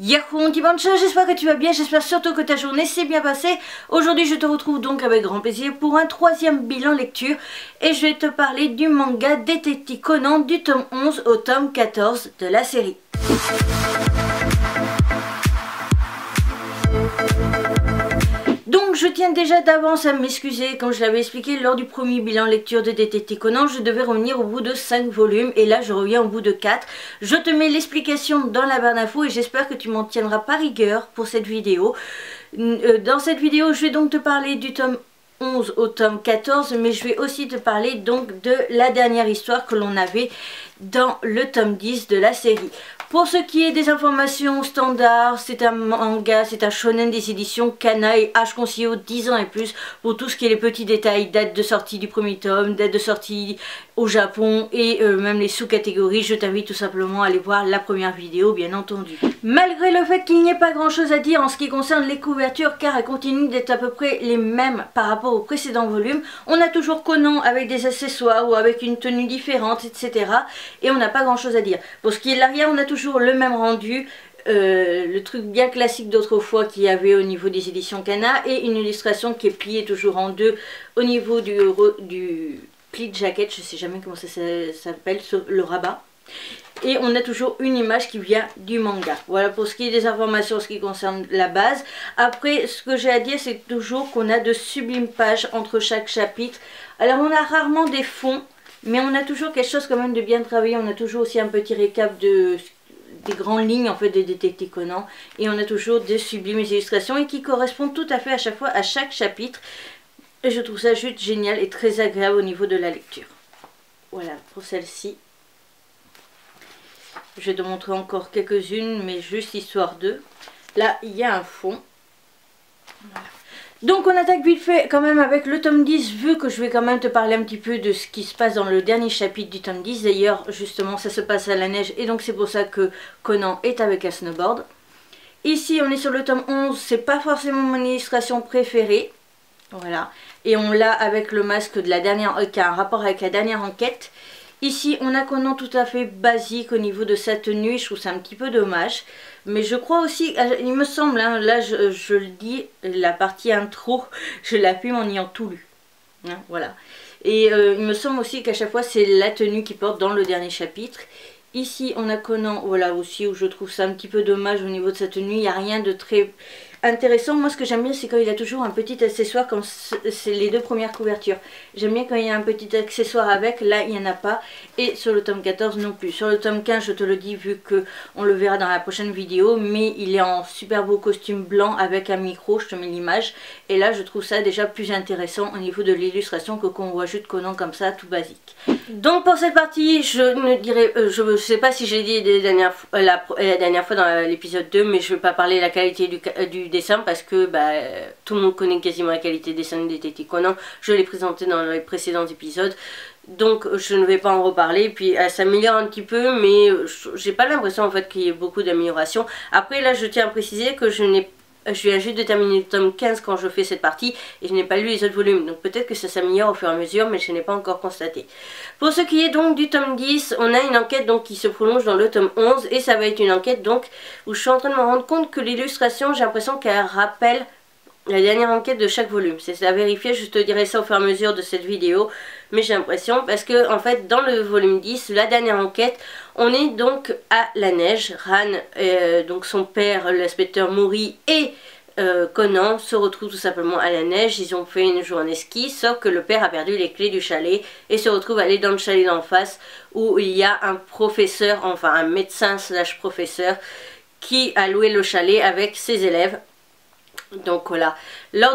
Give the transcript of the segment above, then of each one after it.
Yahoo Dimanche, j'espère que tu vas bien, j'espère surtout que ta journée s'est bien passée. Aujourd'hui je te retrouve donc avec grand plaisir pour un troisième bilan lecture et je vais te parler du manga Détective Conan du tome 11 au tome 14 de la série. Donc je tiens déjà d'avance à m'excuser, comme je l'avais expliqué lors du premier bilan lecture de Détective Conan, je devais revenir au bout de 5 volumes et là je reviens au bout de 4. Je te mets l'explication dans la barre d'infos et j'espère que tu m'en tiendras par rigueur pour cette vidéo. Dans cette vidéo je vais donc te parler du tome 11 au tome 14, mais je vais aussi te parler donc de la dernière histoire que l'on avait dans le tome 10 de la série. Pour ce qui est des informations standards, c'est un manga, c'est un shonen des éditions Kana et H Conseil 10 ans et plus. Pour tout ce qui est les petits détails, date de sortie du premier tome, date de sortie au Japon et même les sous-catégories, je t'invite tout simplement à aller voir la première vidéo bien entendu. Malgré le fait qu'il n'y ait pas grand chose à dire en ce qui concerne les couvertures car elles continuent d'être à peu près les mêmes par rapport au précédent volume, on a toujours Conan avec des accessoires ou avec une tenue différente, etc. Et on n'a pas grand chose à dire. Pour ce qui est de l'arrière, on a toujours le même rendu, le truc bien classique d'autrefois qu'il y avait au niveau des éditions Kana et une illustration qui est pliée toujours en deux au niveau du pli de jaquette, je sais jamais comment ça s'appelle, le rabat. Et on a toujours une image qui vient du manga. Voilà pour ce qui est des informations en ce qui concerne la base. Après, ce que j'ai à dire, c'est toujours qu'on a de sublimes pages entre chaque chapitre. Alors on a rarement des fonds, mais on a toujours quelque chose quand même de bien travaillé. On a toujours aussi un petit récap des grandes lignes en fait de Détective Conan. Et on a toujours des sublimes illustrations et qui correspondent tout à fait à chaque fois à chaque chapitre. Et je trouve ça juste génial et très agréable au niveau de la lecture. Voilà pour celle-ci. Je vais te montrer encore quelques-unes, mais juste histoire de. Là, il y a un fond. Voilà. Donc on attaque vite fait quand même avec le tome 10, vu que je vais quand même te parler un petit peu de ce qui se passe dans le dernier chapitre du tome 10. D'ailleurs, justement, ça se passe à la neige et donc c'est pour ça que Conan est avec un snowboard. Ici, on est sur le tome 11, c'est pas forcément mon illustration préférée. Voilà. Et on l'a avec le masque de la dernière, qui a un rapport avec la dernière enquête. Ici, on a Conan tout à fait basique au niveau de sa tenue, je trouve ça un petit peu dommage. Mais je crois aussi, il me semble, hein, là je le dis, la partie intro, je l'appuie en ayant tout lu. Hein, voilà. Et il me semble aussi qu'à chaque fois, c'est la tenue qu'il porte dans le dernier chapitre. Ici, on a Conan, voilà aussi, où je trouve ça un petit peu dommage au niveau de sa tenue. Il n'y a rien de très intéressant. Moi, ce que j'aime bien, c'est quand il a toujours un petit accessoire, comme c'est les deux premières couvertures. J'aime bien quand il y a un petit accessoire avec, là, il n'y en a pas. Et sur le tome 14 non plus. Sur le tome 15, je te le dis, vu que on le verra dans la prochaine vidéo, mais il est en super beau costume blanc avec un micro, je te mets l'image. Et là, je trouve ça déjà plus intéressant au niveau de l'illustration que qu'on voit juste Conan comme ça, tout basique. Donc pour cette partie, je ne dirais, je sais pas si j'ai dit la dernière fois dans l'épisode 2, mais je ne vais pas parler de la qualité du dessin parce que tout le monde connaît quasiment la qualité du dessin de Détective Conan. Je l'ai présenté dans les précédents épisodes, donc je ne vais pas en reparler. Puis elle s'améliore un petit peu, mais j'ai pas l'impression en fait qu'il y ait beaucoup d'amélioration. Après là, je tiens à préciser que je viens juste de terminer le tome 15 quand je fais cette partie et je n'ai pas lu les autres volumes, donc peut-être que ça s'améliore au fur et à mesure, mais je n'ai pas encore constaté. Pour ce qui est donc du tome 10, on a une enquête donc qui se prolonge dans le tome 11 et ça va être une enquête donc où je suis en train de me rendre compte que l'illustration, j'ai l'impression qu'elle rappelle la dernière enquête de chaque volume. C'est à vérifier, je te dirai ça au fur et à mesure de cette vidéo, mais j'ai l'impression parce que en fait dans le volume 10, la dernière enquête, on est donc à la neige. Ran, donc son père, l'inspecteur Mori et Conan se retrouvent tout simplement à la neige. Ils ont fait une journée ski, sauf que le père a perdu les clés du chalet et se retrouve à aller dans le chalet d'en face où il y a un professeur, enfin un médecin slash professeur qui a loué le chalet avec ses élèves. Donc voilà, lors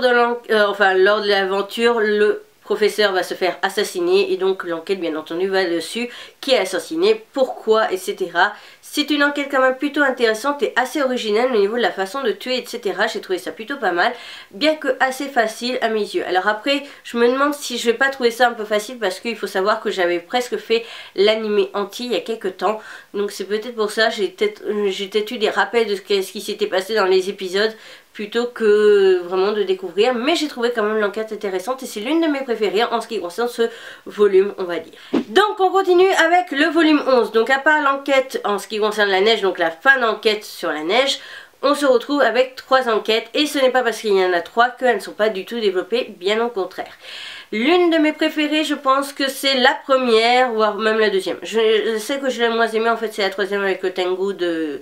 de l'aventure, le professeur va se faire assassiner et donc l'enquête bien entendu va dessus, qui est assassiné, pourquoi, etc. C'est une enquête quand même plutôt intéressante et assez originale au niveau de la façon de tuer, etc. J'ai trouvé ça plutôt pas mal, bien que assez facile à mes yeux. Alors après, je me demande si je vais pas trouver ça un peu facile parce qu'il faut savoir que j'avais presque fait l'animé entier il y a quelques temps. Donc c'est peut-être pour ça, j'ai peut-être eu des rappels de ce qui s'était passé dans les épisodes. plutôt que vraiment de découvrir, mais j'ai trouvé quand même l'enquête intéressante et c'est l'une de mes préférées en ce qui concerne ce volume, on va dire. Donc on continue avec le volume 11, donc à part l'enquête en ce qui concerne la neige, donc la fin d'enquête sur la neige, on se retrouve avec 3 enquêtes et ce n'est pas parce qu'il y en a 3 qu'elles ne sont pas du tout développées, bien au contraire. L'une de mes préférées, je pense que c'est la première, voire même la deuxième. Je sais que je l'ai moins aimée, en fait c'est la troisième avec le Tengu de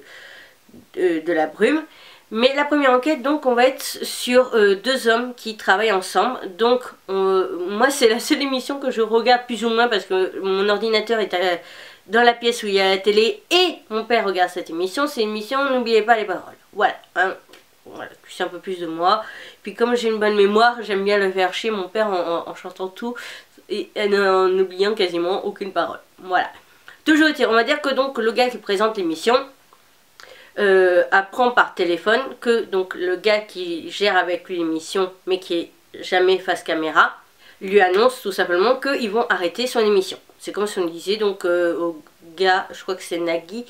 la brume. Mais la première enquête, donc, on va être sur 2 hommes qui travaillent ensemble. Donc, moi, c'est la seule émission que je regarde plus ou moins parce que mon ordinateur est dans la pièce où il y a la télé et mon père regarde cette émission. C'est une émission N'oubliez pas les paroles. Voilà, hein. Voilà, c'est un peu plus de moi. Puis comme j'ai une bonne mémoire, j'aime bien le faire chier mon père en chantant tout et en oubliant quasiment aucune parole. Voilà. Toujours est-il, on va dire que donc le gars qui présente l'émission apprend par téléphone que donc le gars qui gère avec lui l'émission mais qui est jamais face caméra lui annonce tout simplement qu'ils vont arrêter son émission. C'est comme si on disait donc au gars, je crois que c'est Nagui,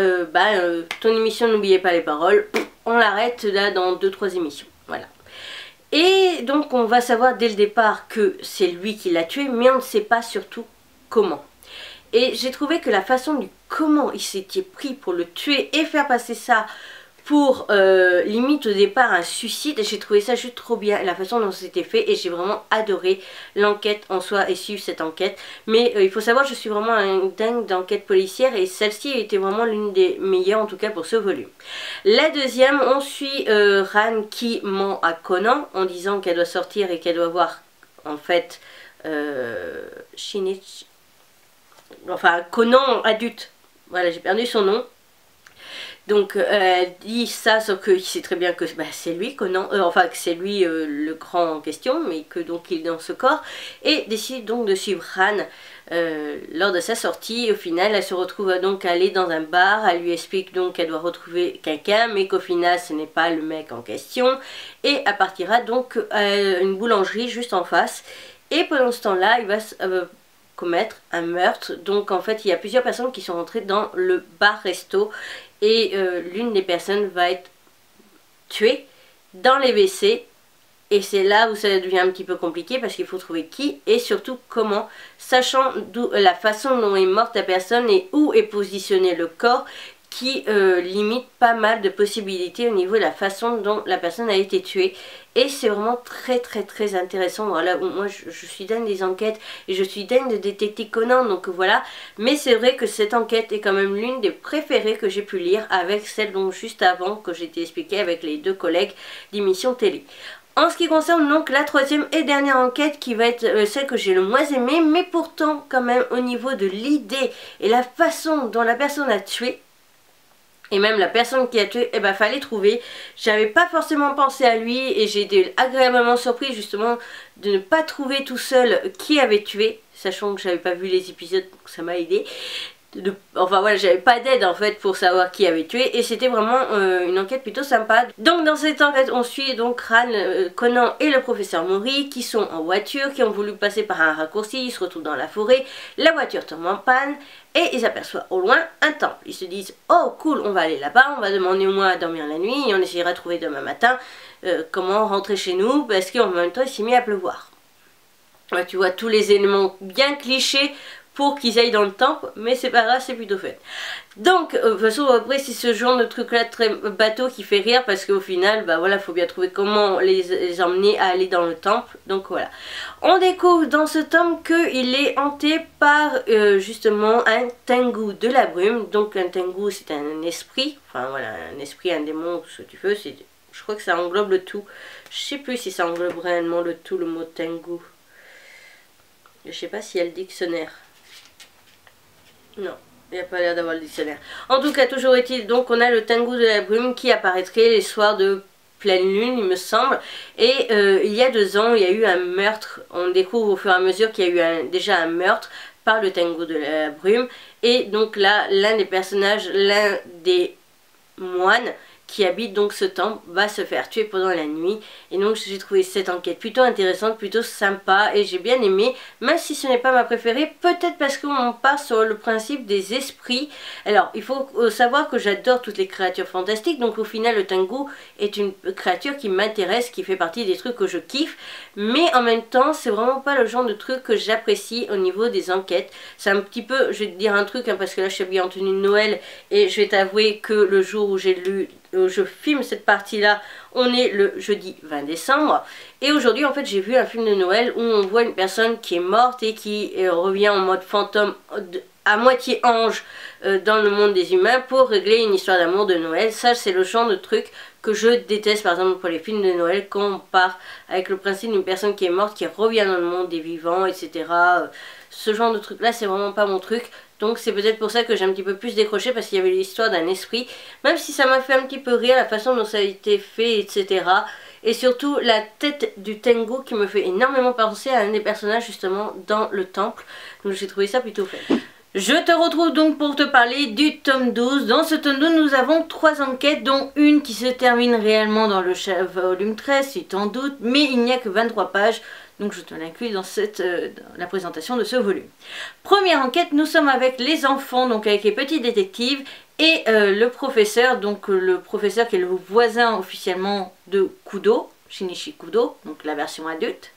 ton émission N'oubliez pas les paroles, on l'arrête là dans 2-3 émissions. Voilà. Et donc on va savoir dès le départ que c'est lui qui l'a tué, mais on ne sait pas surtout comment. Et j'ai trouvé que la façon du comment il s'était pris pour le tuer et faire passer ça pour limite au départ un suicide, j'ai trouvé ça juste trop bien, la façon dont c'était fait et j'ai vraiment adoré l'enquête en soi et suivre cette enquête. Mais il faut savoir, je suis vraiment un dingue d'enquête policière et celle-ci était vraiment l'une des meilleures en tout cas pour ce volume. La deuxième, on suit Ran qui ment à Conan en disant qu'elle doit sortir et qu'elle doit voir en fait Shinichi. Enfin, Conan adulte. Voilà, j'ai perdu son nom. Donc, elle dit ça, sauf qu'il sait très bien que c'est lui, Conan. Enfin, que c'est lui le grand en question, mais que donc il est dans ce corps. Et décide donc de suivre Han lors de sa sortie. Au final, elle se retrouve donc à aller dans un bar. Elle lui explique donc qu'elle doit retrouver quelqu'un, mais qu'au final, ce n'est pas le mec en question. Et elle partira donc à une boulangerie juste en face. Et pendant ce temps-là, il va commettre un meurtre. Donc en fait il y a plusieurs personnes qui sont rentrées dans le bar-resto et l'une des personnes va être tuée dans les WC et c'est là où ça devient un petit peu compliqué parce qu'il faut trouver qui et surtout comment, sachant la façon dont est morte la personne et où est positionné le corps qui limite pas mal de possibilités au niveau de la façon dont la personne a été tuée. Et c'est vraiment très intéressant. Voilà, moi je suis dingue des enquêtes et je suis dingue de détective Conan, donc voilà. Mais c'est vrai que cette enquête est quand même l'une des préférées que j'ai pu lire avec celle dont juste avant que j'ai été expliquée avec les 2 collègues d'émission télé. En ce qui concerne donc la troisième et dernière enquête qui va être celle que j'ai le moins aimée, mais pourtant quand même au niveau de l'idée et la façon dont la personne a tué, et même la personne qui a tué, eh ben fallait trouver. J'avais pas forcément pensé à lui et j'ai été agréablement surprise justement de ne pas trouver tout seul qui avait tué, sachant que j'avais pas vu les épisodes, donc ça m'a aidé. Enfin voilà, j'avais pas d'aide en fait pour savoir qui avait tué et c'était vraiment une enquête plutôt sympa. Donc dans cette enquête on suit donc Ran, Conan et le professeur Mori qui sont en voiture, qui ont voulu passer par un raccourci, ils se retrouvent dans la forêt, la voiture tombe en panne et ils aperçoivent au loin un temple. Ils se disent oh cool, on va aller là-bas, on va demander au moins à dormir la nuit et on essaiera de trouver demain matin comment rentrer chez nous parce qu'en même temps il s'est mis à pleuvoir. Ouais, tu vois tous les éléments bien clichés pour qu'ils aillent dans le temple, mais c'est pas grave, c'est plutôt fait. Donc, de toute façon, après, c'est ce genre de truc là très bateau qui fait rire, parce qu'au final, bah voilà, faut bien trouver comment les emmener à aller dans le temple, donc voilà. On découvre dans ce tome qu'il est hanté par, justement, un Tengu de la brume, donc un Tengu, c'est un esprit, enfin voilà, un esprit, un démon, ce que tu veux, je crois que ça englobe le tout. Je sais plus si ça englobe réellement le tout, le mot Tengu. Je sais pas s'il y a le dictionnaire. Non, il n'y a pas l'air d'avoir le dictionnaire. En tout cas, toujours est-il, donc on a le Tengu de la brume qui apparaîtrait les soirs de pleine lune, il me semble. Et il y a 2 ans, il y a eu un meurtre. On découvre au fur et à mesure qu'il y a eu déjà un meurtre par le Tengu de la brume. Et donc là, l'un des personnages, l'un des moines qui habite donc ce temple va se faire tuer pendant la nuit. Et donc j'ai trouvé cette enquête plutôt intéressante, plutôt sympa et j'ai bien aimé, même si ce n'est pas ma préférée, peut-être parce qu'on part sur le principe des esprits. Alors il faut savoir que j'adore toutes les créatures fantastiques, donc au final le Tengu est une créature qui m'intéresse, qui fait partie des trucs que je kiffe, mais en même temps c'est vraiment pas le genre de truc que j'apprécie au niveau des enquêtes. C'est un petit peu, je vais te dire un truc, hein, parce que là je suis habillée en tenue de Noël et je vais t'avouer que le jour où je filme cette partie là, on est le jeudi 20 décembre et aujourd'hui en fait j'ai vu un film de Noël où on voit une personne qui est morte et qui revient en mode fantôme à moitié ange dans le monde des humains pour régler une histoire d'amour de Noël. Ça c'est le genre de truc que je déteste par exemple pour les films de Noël, quand on part avec le principe d'une personne qui est morte qui revient dans le monde des vivants, etc. Ce genre de truc là c'est vraiment pas mon truc. Donc c'est peut-être pour ça que j'ai un petit peu plus décroché, parce qu'il y avait l'histoire d'un esprit, même si ça m'a fait un petit peu rire la façon dont ça a été fait, etc. Et surtout la tête du Tengu qui me fait énormément penser à un des personnages justement dans le temple. Donc j'ai trouvé ça plutôt fait. Je te retrouve donc pour te parler du tome 12. Dans ce tome 12, nous avons 3 enquêtes, dont une qui se termine réellement dans le volume 13, si tu en doutes, mais il n'y a que 23 pages. Donc je te l'inclus dans la présentation de ce volume. Première enquête, nous sommes avec les enfants, donc avec les petits détectives, et le professeur, donc le professeur qui est le voisin officiellement de Kudo, Shinichi Kudo, donc la version adulte,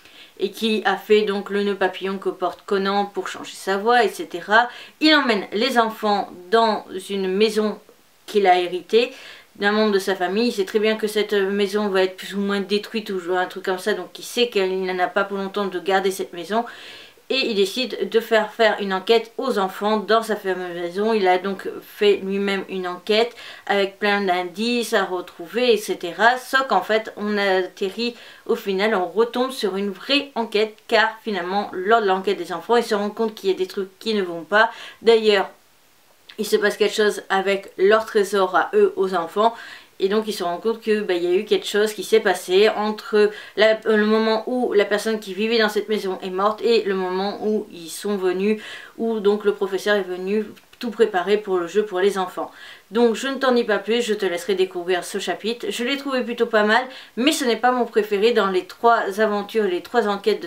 et qui a fait donc le nœud papillon que porte Conan pour changer sa voix, etc. Il emmène les enfants dans une maison qu'il a héritée d'un membre de sa famille. Il sait très bien que cette maison va être plus ou moins détruite ou un truc comme ça, donc il sait qu'il n'en a pas pour longtemps de garder cette maison. Et il décide de faire une enquête aux enfants dans sa fameuse maison. Il a donc fait lui-même une enquête avec plein d'indices à retrouver, etc. Sauf qu'en fait, on atterrit au final, on retombe sur une vraie enquête, car finalement, lors de l'enquête des enfants, il se rend compte qu'il y a des trucs qui ne vont pas. D'ailleurs, il se passe quelque chose avec leur trésor à eux, aux enfants. Et donc il se rend compte que il y a eu quelque chose qui s'est passé entre le moment où la personne qui vivait dans cette maison est morte et le moment où ils sont venus, où donc le professeur est venu tout préparer pour le jeu pour les enfants. Donc je ne t'en dis pas plus, je te laisserai découvrir ce chapitre. Je l'ai trouvé plutôt pas mal, mais ce n'est pas mon préféré dans les 3 aventures, les 3 enquêtes de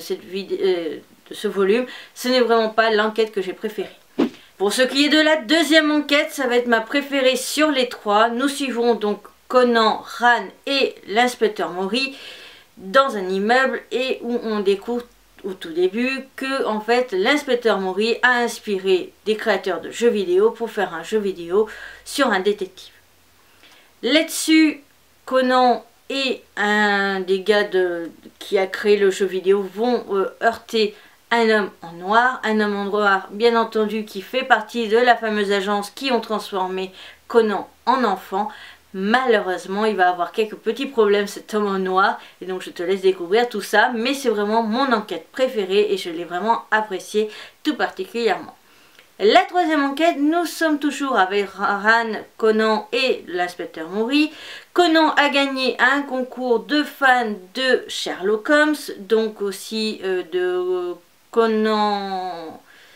ce volume. Ce n'est vraiment pas l'enquête que j'ai préférée. Pour ce qui est de la deuxième enquête, ça va être ma préférée sur les 3. Nous suivons donc Conan, Ran et l'inspecteur Mori dans un immeuble et où on découvre au tout début que en fait l'inspecteur Mori a inspiré des créateurs de jeux vidéo pour faire un jeu vidéo sur un détective. Là-dessus, Conan et un des gars qui a créé le jeu vidéo vont heurter un homme en noir bien entendu qui fait partie de la fameuse agence qui ont transformé Conan en enfant. Malheureusement, il va avoir quelques petits problèmes cet homme en noir et donc je te laisse découvrir tout ça, mais c'est vraiment mon enquête préférée et je l'ai vraiment appréciée tout particulièrement. La troisième enquête, nous sommes toujours avec Ran, Conan et l'inspecteur Mori. Conan a gagné un concours de fans de Sherlock Holmes, donc aussi de Conan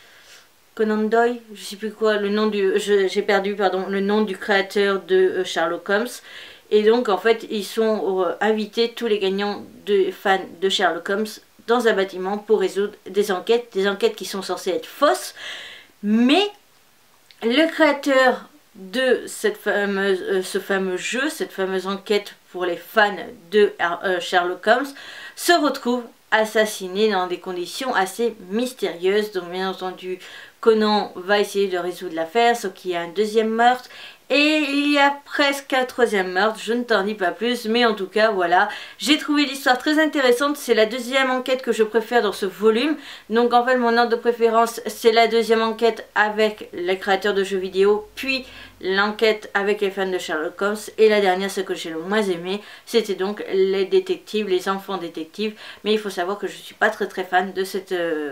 Doyle, je sais plus quoi, le nom du, j'ai perdu, pardon, le nom du créateur de Sherlock Holmes. Et donc en fait ils sont invités, tous les gagnants de fans de Sherlock Holmes, dans un bâtiment pour résoudre des enquêtes qui sont censées être fausses. Mais le créateur de ce fameux jeu, cette fameuse enquête pour les fans de Sherlock Holmes, se retrouve assassiné dans des conditions assez mystérieuses. Donc bien entendu Conan va essayer de résoudre l'affaire, sauf qu'il y a un deuxième meurtre et il y a presque un troisième meurtre. Je ne t'en dis pas plus, mais en tout cas voilà, j'ai trouvé l'histoire très intéressante. C'est la deuxième enquête que je préfère dans ce volume, donc en fait mon ordre de préférence c'est la deuxième enquête avec les créateurs de jeux vidéo, puis l'enquête avec les fans de Sherlock Holmes, et la dernière, ce que j'ai le moins aimé, c'était donc les détectives, les enfants détectives. Mais il faut savoir que je suis pas très fan de cette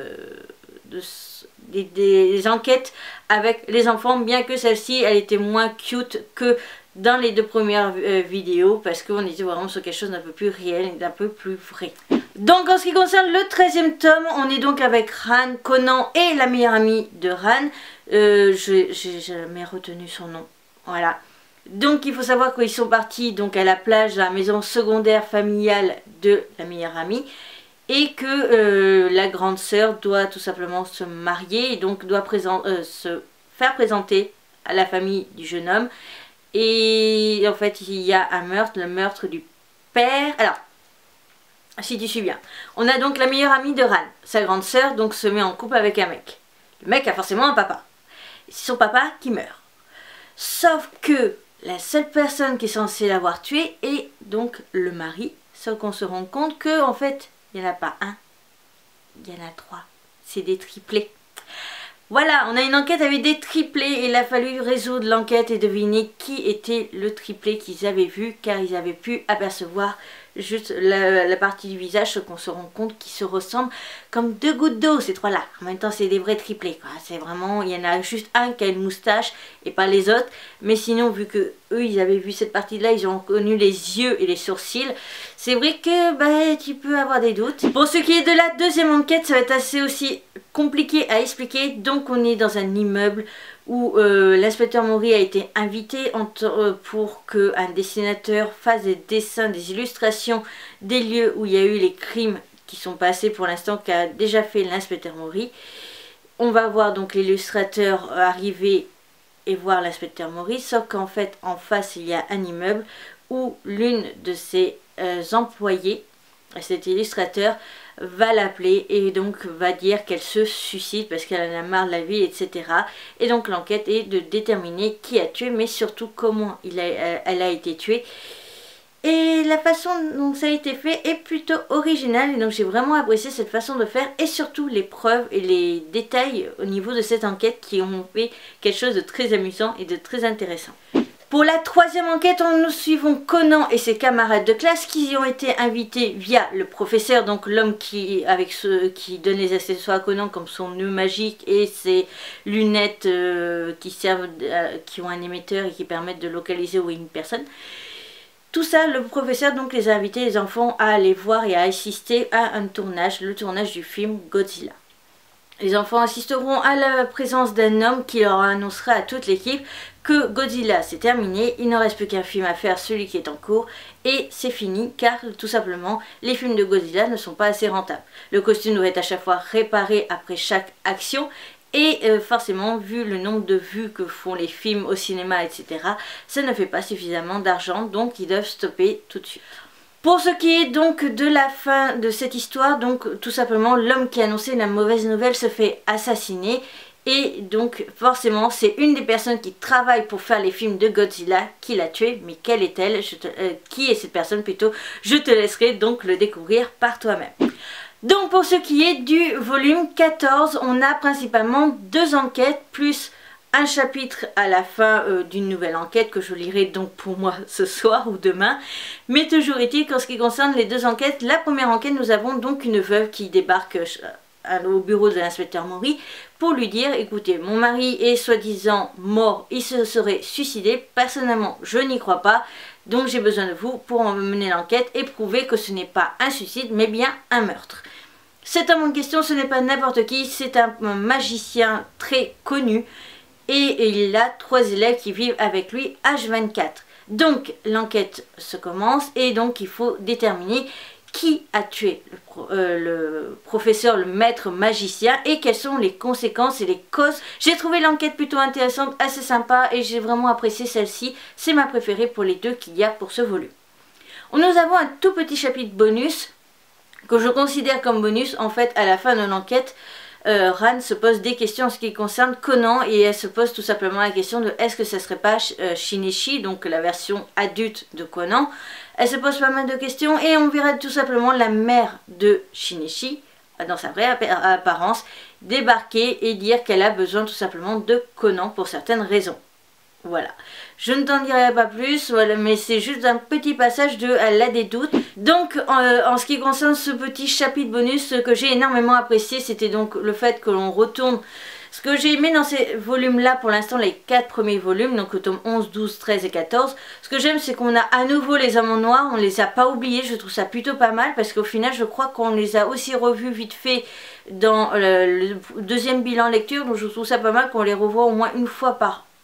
des enquêtes avec les enfants, bien que celle-ci elle était moins cute que dans les 2 premières vidéos, parce qu'on était vraiment sur quelque chose d'un peu plus réel et d'un peu plus vrai. Donc en ce qui concerne le 13e tome, on est donc avec Ran, Conan et la meilleure amie de Ran. J'ai jamais retenu son nom. Voilà. Donc il faut savoir qu'ils sont partis donc à la plage, à la maison secondaire familiale de la meilleure amie, et que la grande sœur doit tout simplement se marier et donc doit se faire présenter à la famille du jeune homme. Et en fait il y a un meurtre, le meurtre du père. Alors, si tu suis bien, on a donc la meilleure amie de Ran, sa grande sœur, donc se met en couple avec un mec. Le mec a forcément un papa. C'est son papa qui meurt. Sauf que la seule personne qui est censée l'avoir tué est donc le mari. Sauf qu'on se rend compte que en fait, il n'y en a pas un, il y en a 3. C'est des triplés. Voilà, on a une enquête avec des triplés et il a fallu résoudre l'enquête et deviner qui était le triplé qu'ils avaient vu, car ils avaient pu apercevoir juste la partie du visage, ce qu'on se rend compte qu'ils se ressemblent comme 2 gouttes d'eau, ces 3-là. En même temps, c'est des vrais triplés, quoi. C'est vraiment, il y en a juste un qui a une moustache et pas les autres. Mais sinon, vu que eux, ils avaient vu cette partie-là, ils ont reconnu les yeux et les sourcils. C'est vrai que bah, tu peux avoir des doutes. Pour ce qui est de la deuxième enquête, ça va être assez aussi compliqué à expliquer. Donc, on est dans un immeuble où l'inspecteur Mori a été invité pour qu'un dessinateur fasse des dessins, des illustrations des lieux où il y a eu les crimes qui sont passés pour l'instant, qu'a déjà fait l'inspecteur Mori. On va voir donc l'illustrateur arriver et voir l'inspecteur Mori, sauf qu'en fait en face il y a un immeuble où l'une de ses employées, cet illustrateur, va l'appeler et donc va dire qu'elle se suicide parce qu'elle en a marre de la vie, etc. Et donc l'enquête est de déterminer qui a tué, mais surtout comment elle a été tuée. Et la façon dont ça a été fait est plutôt originale, et donc j'ai vraiment apprécié cette façon de faire, et surtout les preuves et les détails au niveau de cette enquête qui ont fait quelque chose de très amusant et de très intéressant. Pour la troisième enquête, nous suivons Conan et ses camarades de classe qui y ont été invités via le professeur, donc l'homme qui donne les accessoires à Conan comme son nœud magique et ses lunettes qui ont un émetteur et qui permettent de localiser où est une personne. Tout ça, le professeur donc les a invités, les enfants, à aller voir et à assister à un tournage, le tournage du film Godzilla. Les enfants assisteront à la présence d'un homme qui leur annoncera à toute l'équipe que Godzilla c'est terminé, il ne reste plus qu'un film à faire, celui qui est en cours, et c'est fini car tout simplement les films de Godzilla ne sont pas assez rentables. Le costume doit être à chaque fois réparé après chaque action, et forcément vu le nombre de vues que font les films au cinéma, etc., ça ne fait pas suffisamment d'argent, donc ils doivent stopper tout de suite. Pour ce qui est donc de la fin de cette histoire, donc tout simplement l'homme qui a annoncé la mauvaise nouvelle se fait assassiner. Et donc forcément c'est une des personnes qui travaille pour faire les films de Godzilla qui l'a tué. Mais quelle est-elle? Qui est cette personne plutôt? Je te laisserai donc le découvrir par toi-même. Donc pour ce qui est du volume 14, on a principalement 2 enquêtes plus un chapitre à la fin d'une nouvelle enquête que je lirai donc pour moi ce soir ou demain. Mais toujours est-il qu'en ce qui concerne les 2 enquêtes, la première enquête, nous avons donc une veuve qui débarque au bureau de l'inspecteur Mori pour lui dire: écoutez, mon mari est soi-disant mort, il se serait suicidé, personnellement je n'y crois pas, donc j'ai besoin de vous pour mener l'enquête et prouver que ce n'est pas un suicide mais bien un meurtre. Cet homme en question, ce n'est pas n'importe qui, c'est un magicien très connu. Et il a 3 élèves qui vivent avec lui H24. Donc l'enquête se commence et donc il faut déterminer qui a tué le professeur, le maître magicien, et quelles sont les conséquences et les causes. J'ai trouvé l'enquête plutôt intéressante, assez sympa, et j'ai vraiment apprécié celle-ci. C'est ma préférée pour les 2 qu'il y a pour ce volume. Nous avons un tout petit chapitre bonus que je considère comme bonus. En fait, à la fin de l'enquête, Ran se pose des questions en ce qui concerne Conan, et elle se pose tout simplement la question de est-ce que ça serait pas Shinichi, donc la version adulte de Conan. Elle se pose pas mal de questions et on verra tout simplement la mère de Shinichi, dans sa vraie apparence, débarquer et dire qu'elle a besoin tout simplement de Conan pour certaines raisons. Voilà, je ne t'en dirai pas plus, voilà, mais c'est juste un petit passage de elle a des doutes. Donc en ce qui concerne ce petit chapitre bonus, ce que j'ai énormément apprécié, c'était donc le fait que l'on retourne. Ce que j'ai aimé dans ces volumes là, pour l'instant les 4 premiers volumes, donc le tome 11, 12, 13 et 14, ce que j'aime c'est qu'on a à nouveau les hommes en noir, on les a pas oubliés, je trouve ça plutôt pas mal, parce qu'au final je crois qu'on les a aussi revus vite fait dans le deuxième bilan lecture, donc je trouve ça pas mal qu'on les revoit au moins une fois par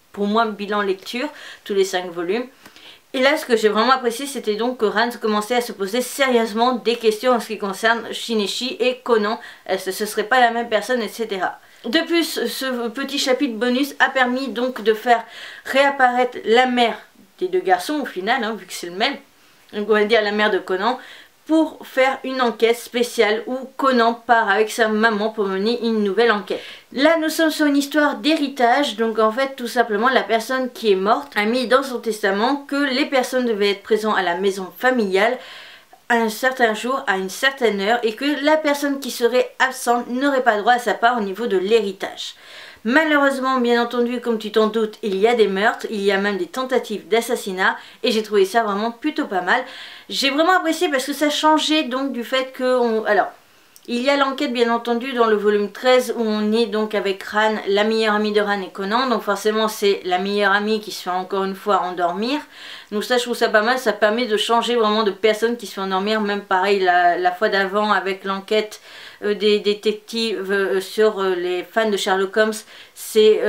pour moi bilan lecture, tous les 5 volumes. Et là, ce que j'ai vraiment apprécié, c'était donc que Rand commençait à se poser sérieusement des questions en ce qui concerne Shinichi et Conan. Est-ce que ce serait pas la même personne, etc. De plus, ce petit chapitre bonus a permis donc de faire réapparaître la mère des 2 garçons au final, hein, vu que c'est le même. Donc on va dire la mère de Conan, pour faire une enquête spéciale où Conan part avec sa maman pour mener une nouvelle enquête. Là nous sommes sur une histoire d'héritage, donc en fait tout simplement la personne qui est morte a mis dans son testament que les personnes devaient être présentes à la maison familiale à un certain jour, à une certaine heure, et que la personne qui serait absente n'aurait pas droit à sa part au niveau de l'héritage. Malheureusement, bien entendu, comme tu t'en doutes, il y a des meurtres, il y a même des tentatives d'assassinat et j'ai trouvé ça vraiment plutôt pas mal. J'ai vraiment apprécié parce que ça changeait donc du fait que... Alors, il y a l'enquête bien entendu dans le volume 13 où on est donc avec Ran, la meilleure amie de Ran et Conan. Donc forcément c'est la meilleure amie qui se fait encore une fois endormir. Donc ça je trouve ça pas mal, ça permet de changer vraiment de personne qui se fait endormir. Même pareil la fois d'avant avec l'enquête des détectives sur les fans de Sherlock Holmes. C'est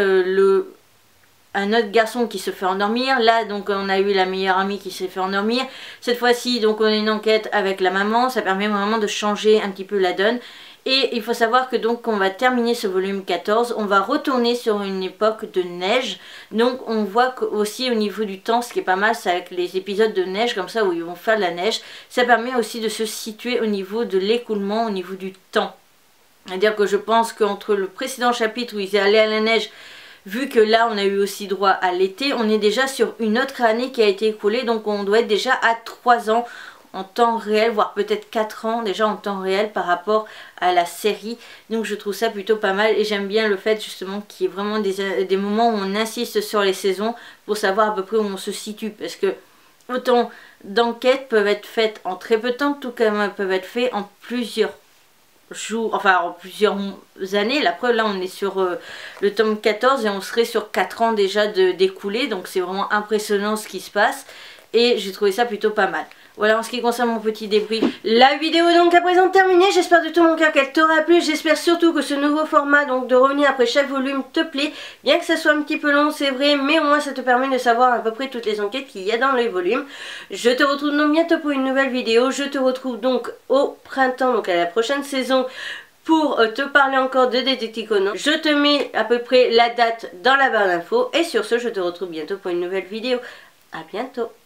un autre garçon qui se fait endormir. Là donc on a eu la meilleure amie qui s'est fait endormir. Cette fois-ci donc on a une enquête avec la maman. Ça permet vraiment de changer un petit peu la donne. Et il faut savoir que donc on va terminer ce volume 14. On va retourner sur une époque de neige. Donc on voit aussi au niveau du temps, ce qui est pas mal, c'est avec les épisodes de neige comme ça où ils vont faire de la neige. Ça permet aussi de se situer au niveau de l'écoulement, au niveau du temps. C'est-à-dire que je pense qu'entre le précédent chapitre où ils allaient à la neige, vu que là on a eu aussi droit à l'été, on est déjà sur une autre année qui a été écoulée, donc on doit être déjà à 3 ans en temps réel, voire peut-être 4 ans déjà en temps réel par rapport à la série. Donc je trouve ça plutôt pas mal et j'aime bien le fait justement qu'il y ait vraiment des moments où on insiste sur les saisons pour savoir à peu près où on se situe, parce que autant d'enquêtes peuvent être faites en très peu de temps, tout comme elles peuvent être faites en plusieurs jours, enfin en plusieurs années. La preuve là on est sur le tome 14 et on serait sur 4 ans déjà d'écoulé, donc c'est vraiment impressionnant ce qui se passe et j'ai trouvé ça plutôt pas mal. Voilà en ce qui concerne mon petit débrief. La vidéo est donc à présent terminée, j'espère de tout mon cœur qu'elle t'aura plu, j'espère surtout que ce nouveau format donc de revenir après chaque volume te plaît, bien que ça soit un petit peu long c'est vrai, mais au moins ça te permet de savoir à peu près toutes les enquêtes qu'il y a dans les volumes. Je te retrouve donc bientôt pour une nouvelle vidéo, je te retrouve donc au printemps, donc à la prochaine saison, pour te parler encore de Détective Conan. Je te mets à peu près la date dans la barre d'infos et sur ce je te retrouve bientôt pour une nouvelle vidéo. À bientôt.